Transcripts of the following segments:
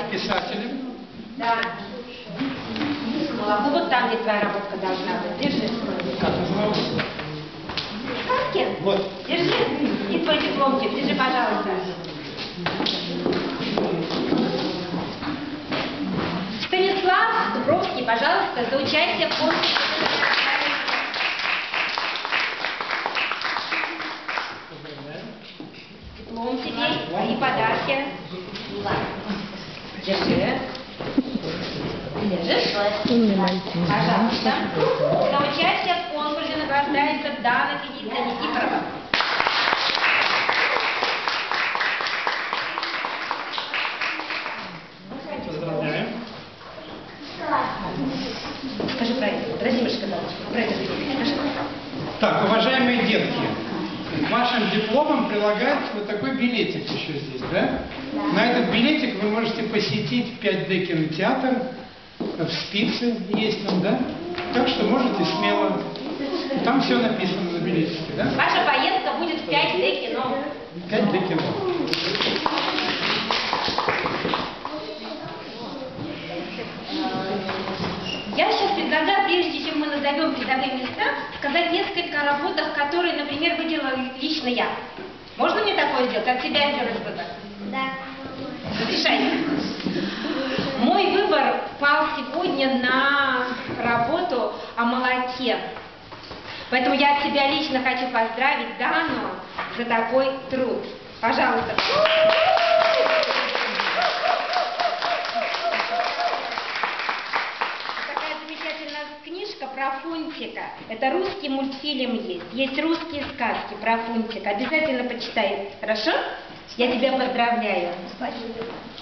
писателем. Да. Молоко, вот там, где твоя работка должна быть. Держи. Как называлось? Сказки? Вот. Держи. И твой дипломчик. Держи, пожалуйста. Станислав Дубровский, пожалуйста, за участие в конкурсе. Диплом тебе и подарки. Держи. Держишь? Пожалуйста. За участие в конкурсе награждается Дана Федиция Никифорова. Поздравляем. Скажи про это. Подожди, Мишка, про это скажи. Так, уважаемые детки, к вашим дипломам прилагается вот такой билетик еще здесь, да? На этот билетик вы можете посетить 5D кинотеатр, в Спице есть там, да? Так что можете смело. Там все написано на билетике, да? Ваша поездка будет в 5D кино. 5D кино. Я сейчас предлагаю, прежде чем мы назовем призовые места, сказать несколько о работах, которые, например, выделила лично я. Можно мне такое сделать? От себя сделать выбор? Да. Разрешайте. Мой выбор пал сегодня на работу о молоке. Поэтому я от себя лично хочу поздравить Дану за такой труд. Пожалуйста. Такая замечательная книжка про Фунтика. Это русский мультфильм есть. Есть русские сказки про Фунтика. Обязательно почитай. Хорошо? Я тебя поздравляю. Спасибо.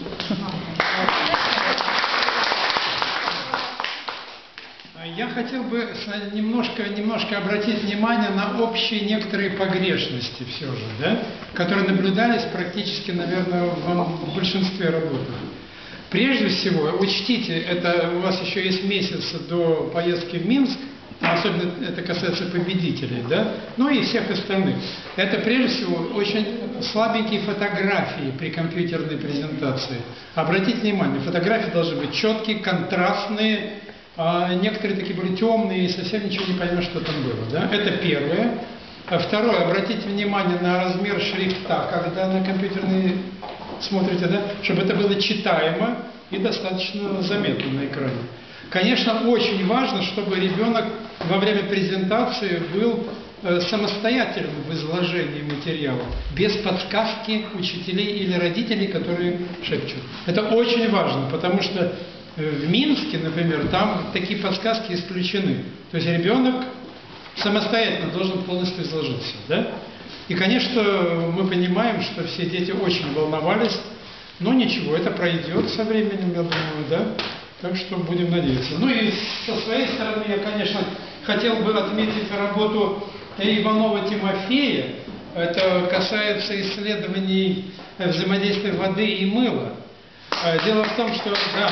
Я хотел бы немножко обратить внимание на общие некоторые погрешности все же, да, которые наблюдались практически, наверное, в большинстве работ. Прежде всего, учтите, это у вас еще есть месяц до поездки в Минск, особенно это касается победителей, да, ну и всех остальных. Это прежде всего очень слабенькие фотографии при компьютерной презентации. Обратите внимание, фотографии должны быть четкие, контрастные, а некоторые такие были темные и совсем ничего не поймешь, что там было. Да? Это первое. Второе, обратите внимание на размер шрифта, когда на компьютерный смотрите, да? Чтобы это было читаемо и достаточно заметно на экране. Конечно, очень важно, чтобы ребенок во время презентации был самостоятельным в изложении материала, без подсказки учителей или родителей, которые шепчут. Это очень важно, потому что в Минске, например, там такие подсказки исключены. То есть ребенок самостоятельно должен полностью изложиться. Да? И, конечно, мы понимаем, что все дети очень волновались, но ничего, это пройдет со временем, я думаю, да? Так что будем надеяться. Ну и со своей стороны я, конечно, хотел бы отметить работу Иванова-Тимофея. Это касается исследований взаимодействия воды и мыла. Дело в том, что... Да,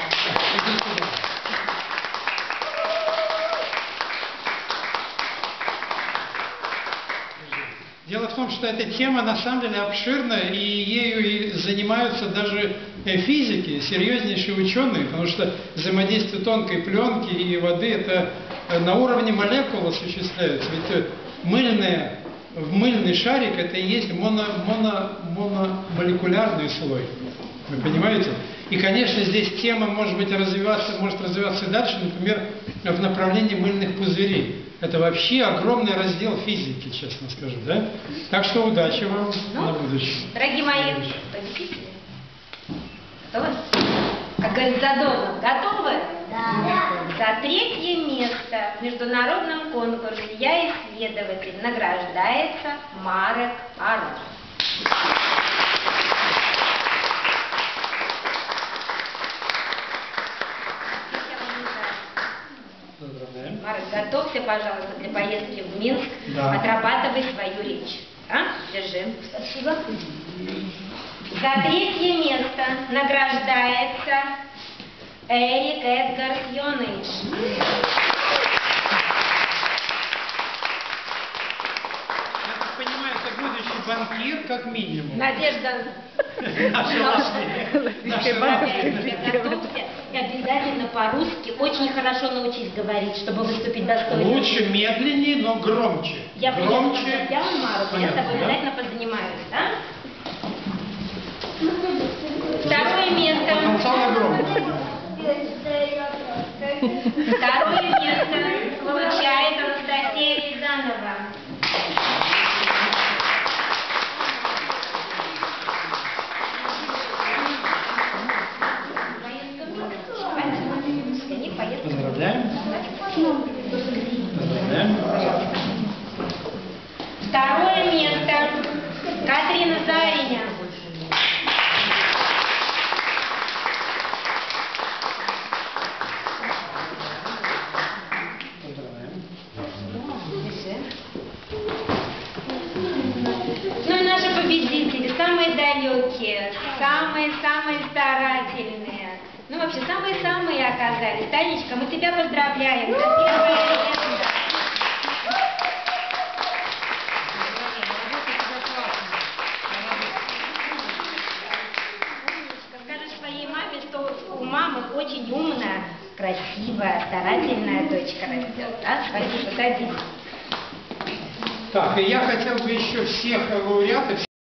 дело в том, что эта тема на самом деле обширная, и ею и занимаются даже физики, серьезнейшие ученые, потому что взаимодействие тонкой пленки и воды это на уровне молекул осуществляется. Ведь мыльный шарик это и есть мономолекулярный слой. Вы понимаете? И, конечно, здесь тема может развиваться и дальше, например, в направлении мыльных пузырей. Это вообще огромный раздел физики, честно скажу, да? Так что удачи вам на будущее. Дорогие мои победители, готовы? Как говорит Задорнов, готовы? Да. За третье место в международном конкурсе «Я исследователь» награждается Марек Арон. Марек, готовься, пожалуйста, для поездки в Минск. Да. Отрабатывай свою речь. А? Держи. Спасибо. За третье место награждается Эрик Эдгар Йоныч. Я так понимаю, это будущий банкир, как минимум. Надежда Наши Готовься и обязательно по-русски очень хорошо научись говорить, чтобы выступить достойно. Лучше медленнее, но громче. Я громче. Я с тобой обязательно позанимаюсь, да? Второе место. Сначала громко. Второе место получает Анастасия Рязанова. Поздравляем. Поздравляем. Второе место Катрина Зариня. Ну и наши победители, самые далекие, самые-самые старательные. Ну вообще самые-самые оказались. Танечка, мы тебя поздравляем. За первое место. Скажи своей маме, что у мамы очень умная, красивая, старательная дочка растет. А? Спасибо, садись. Так, и я хотел бы еще всех лауреатов